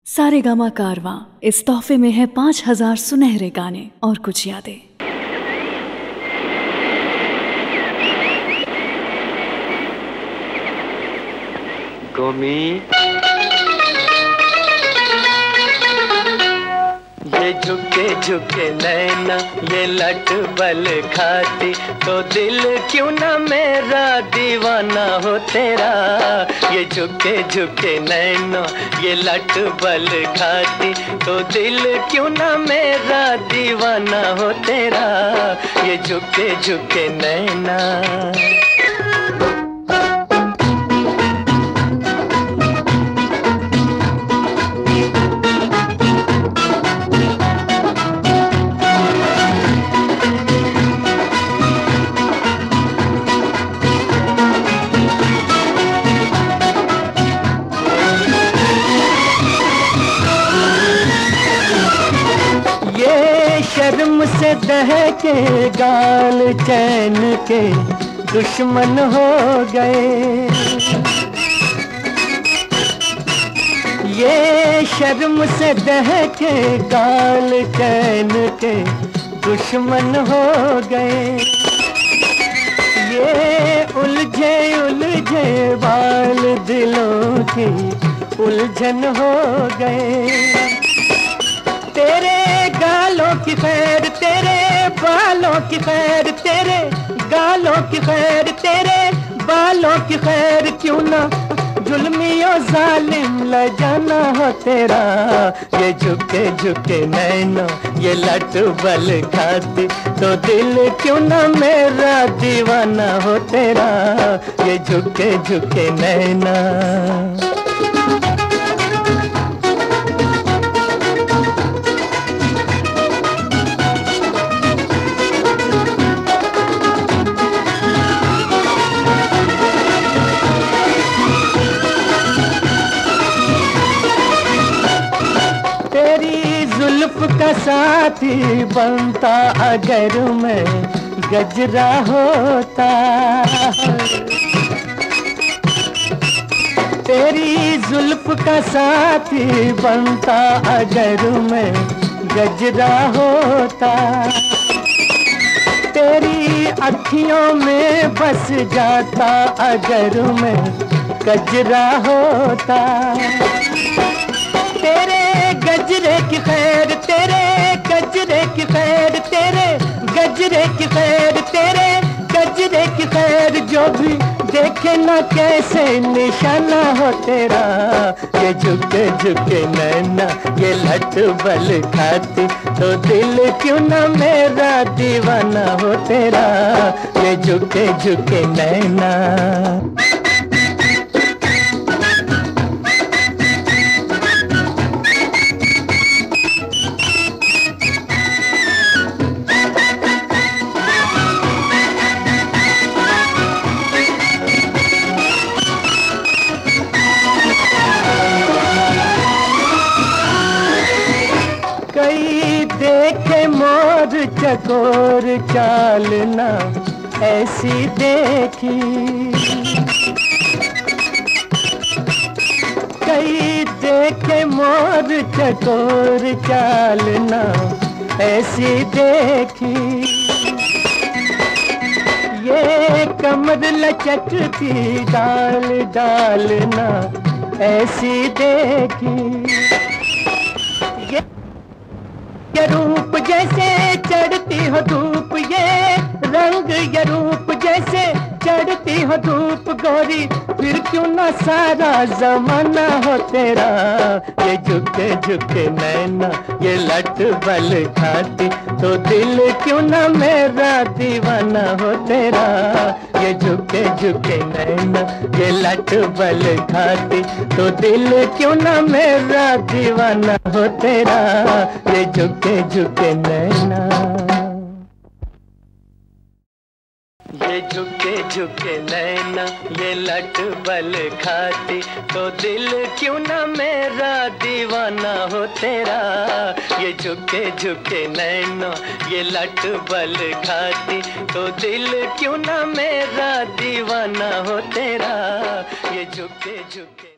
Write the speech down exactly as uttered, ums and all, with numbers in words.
सारेगामा कारवां इस तोहफे में है पाँच हजार सुनहरे गाने और कुछ यादें। गोमी ये झुके झुके नैना ये लट बल खाती तो दिल क्यों ना मेरा दीवाना हो तेरा। ये झुके झुके नैना ये लट बल खाती तो दिल क्यों ना मेरा दीवाना हो तेरा। ये झुके झुके नैना शर्म से दहके गाल चैन के दुश्मन हो गए। ये शर्म से दहके गाल चैन के दुश्मन हो गए। ये उलझे उलझे बाल दिलों की उलझन हो गए। तेरे गालों की खैर तेरे बालों की खैर तेरे गालों की खैर तेरे बालों की खैर क्यों ना जुल्मियों जालिम ल जाना हो तेरा। ये झुके झुके नैनो ये लट बल खाती तो दिल क्यों ना मेरा दीवाना हो तेरा। ये झुके झुके नैना जुल्फ का साथी बनता अगर मैं गजरा होता। तेरी जुल्फ का साथी बनता अगर मैं गजरा होता। तेरी अखियों में बस जाता अगर मैं गजरा होता। तेरे गजरे की खैर तेरे गजरे की खैर तेरे गजरे की खैर तेरे गजरे की खैर जो भी देखे ना कैसे निशाना हो तेरा। ये झुके झुके नैना ये लट बल खाती तो दिल क्यों ना मेरा दीवाना हो तेरा। ये झुके झुके नैना देखे मोर चकोर चालना ऐसी देखी। कई देखे मोर चकोर चालना ऐसी देखी। ये कमर लचकती डाल डालना ऐसी देखी। ये रूप जैसे चढ़ती हो धूप ये रंग ये रूप जैसे चढ़ती हो धूप गोरी फिर क्यों ना सारा जमाना हो तेरा। ये झुके झुके नैना ये लट बल खाती तो दिल क्यों ना मेरा दीवाना हो तेरा। ये झुके झुके नैना ये लट बल खाती तो दिल क्यों ना मेरा दीवाना हो तेरा। ये झुके झुके नैना ये झुके झुके नैना ये लट बल खाती तो दिल क्यों ना मेरा दीवाना हो तेरा। ये झुके झुके नैना ये लट बल खाती तो दिल क्यों ना मेरा दीवाना हो तेरा। ये झुके झुके